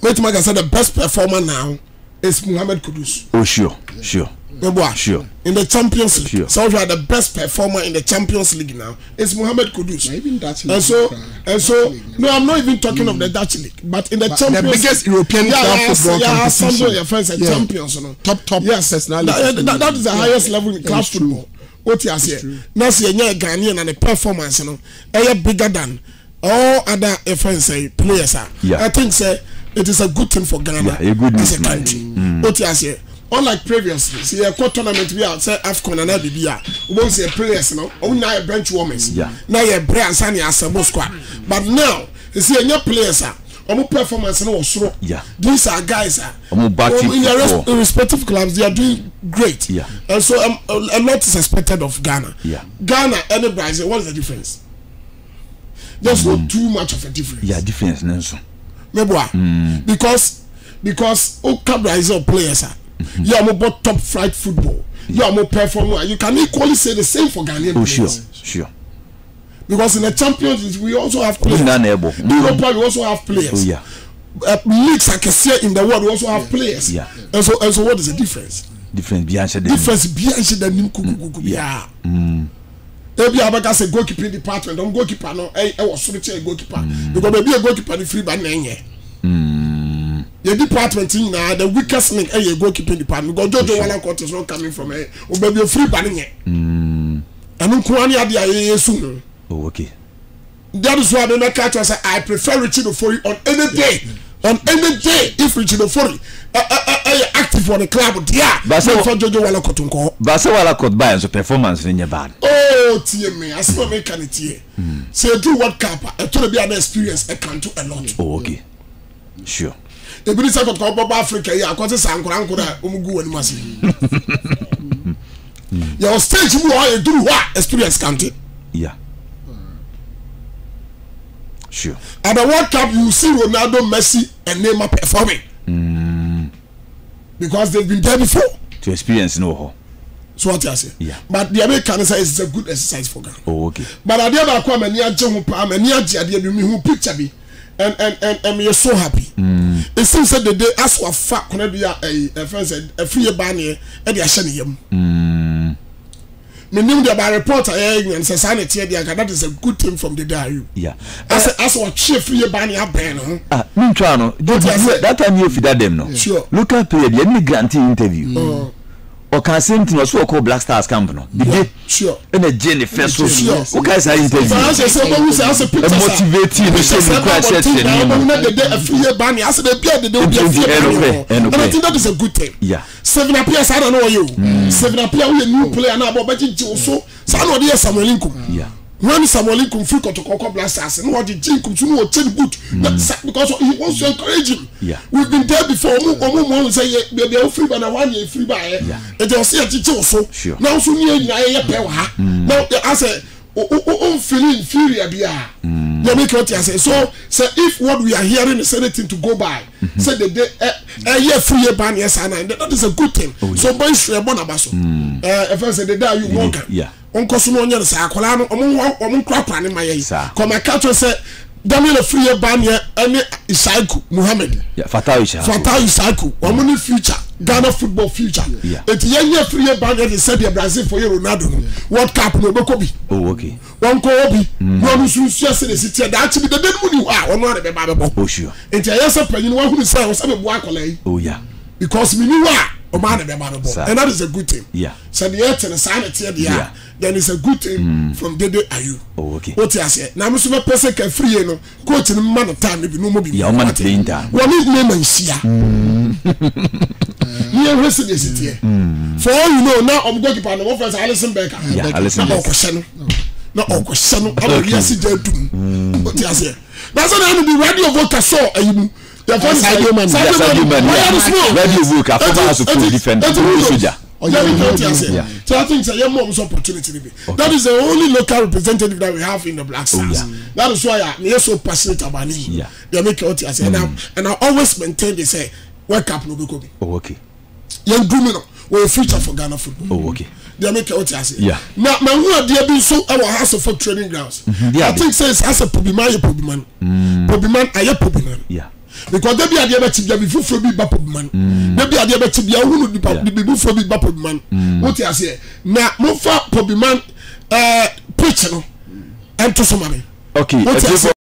Wait, Mike, I said the best performer now is Mohamed Kudus. Oh, sure. Sure. In the Champions League. Sure. So the best performer in the Champions League now is Mohamed Kudus. Even Dutch League. And so, no, I'm not even talking of the Dutch League, but in the Champions League, the biggest European football competition. Some of your friends are champions, you know. Top personalities. That is the highest level in club football. What you say? Now see, you're Ghanaian and the performance, you know, are bigger than all other friends players are. I think it is a good thing for Ghana as a country. What you say? Unlike previously, see a court tournament we are say AFCON and ABBA. We won't see players, no. Only now bench warmers. Now you brand Sani assemble squad. But now you see your players are. Performance no so. These are guys in their respective clubs. They are doing great. And so a lot is expected of Ghana. Ghana and Brazil. What is the difference? There's not too much of a difference. Difference, Nelson. Because Brazil players are. You are more top flight football. You are more performer. You can equally say the same for Ghanaian players. Sure. Because in the Champions League we also have players. In Europe we also have players. Leagues I can say in the world we also have players. And so what is the difference? Difference beyond the Maybe I can say goalkeeping department. Don't goalkeeper no. I was switching a goalkeeper because maybe a goalkeeper the free by 9. The department in the weakest link a goalkeeping department because Jojo Walla Court is not coming from a maybe a free banning. And Nkwani Adia soon. Oh, okay. That is why I catch us. I prefer Richard Ofori on any day. On any day, if Richard Ofori active for the club, but for Jojo Walla Court. Basa Walla Court by as a performance in your band. Oh, TMA, I still make it here. Say do what cap. I told you be an experience. I can do a lot. Oh, okay. Sure. The British have got Africa. Yeah, because it's Ankara Umugu and Masi. Your stage you do what experience counted. Sure. At the World Cup, you see Ronaldo, Messi, and Neymar performing because they've been there before. To experience no. So what I say? But the American say it's a good exercise for Ghana. Oh, okay. But I did come and near John Palm and near Jadia, who picture me. And you're so happy. It seems that the day as well fat can be a friend said Afriyie Barnieh and the Ashenium. Me knew about reporter and society that is a good thing from Dede Ayew. As what Afriyie Barnieh Ben. That time you feed them no. Sure. Look at period, let me grantee interview. Or can same thing also called Black Stars Camp no. Sure. And a Jenny first so sure. Okay, say interview. Motivating Afriyie Barnieh as the beard the and I think that is a good thing. 7 appears I don't know you. 7 appear we a new player now but so no dey Samuel Lincoln. When Samuel Lincoln free to Coco Blasters and what the Jinkum to know change boot because he wants to encourage him. We've been there before. Say baby free by 1 year free by it was here to so now so near now I say feeling inferior you make what I say. So if what we are hearing is anything to go by, say the day Afriyie Barnieh that is a good thing. So boy share bonabaso. If I say the day you walk, Uncle Sunonya say akola no omo krapa ne maye. Come I catch say Daniel Afriyie Barnieh and Isaac Muhammad. Fatai Isaac. Omo ni future. Ghana football future. It yenye Afriyie Barnieh they said Brazil for you Ronaldo. World Cup no bekobi. Oh, okay. One ko obi. No so say the city that be the dead money wa ono na be ba be. Oh, sure. It yesa panyin wa hu say o say be bo akola. Oh, yeah. Because me ni wa o ma na be ba be. And that is a good thing. So the earth and the sanity there. Then it's a good thing from Dede Ayew. Oh, okay. What you say? Now, I'm so person can free no coach in man of time maybe no more be. Yeah, man playing time. What is name and see? Here residence here. For all you know, now I'm going to find one friend Alison Becker. Yeah, Alison Becker. No, Uncle Shannon. I will hear see them do. What you say? That's why I'm the radio voter saw Ayew. The first radio man. Radio voter. Former House of Defender. Soldier. So I think it's a mom's opportunity. That is the only local representative that we have in the Black Stars. That is why I'm so passionate about it. They make it out and I always maintain they say World Cup no be coming. Oh, okay. Young Gumino will a future for Ghana football. Oh, okay. They make it out now who are there being so our house of training grounds. I think says as a Pobiman. Pobiman. because they be ade be tibia bi fufuro bi ba Pobiman they be ade be tibia hunu bi fufuro bi ba Pobiman what you say na mo fa Pobiman preach no ento so mame okay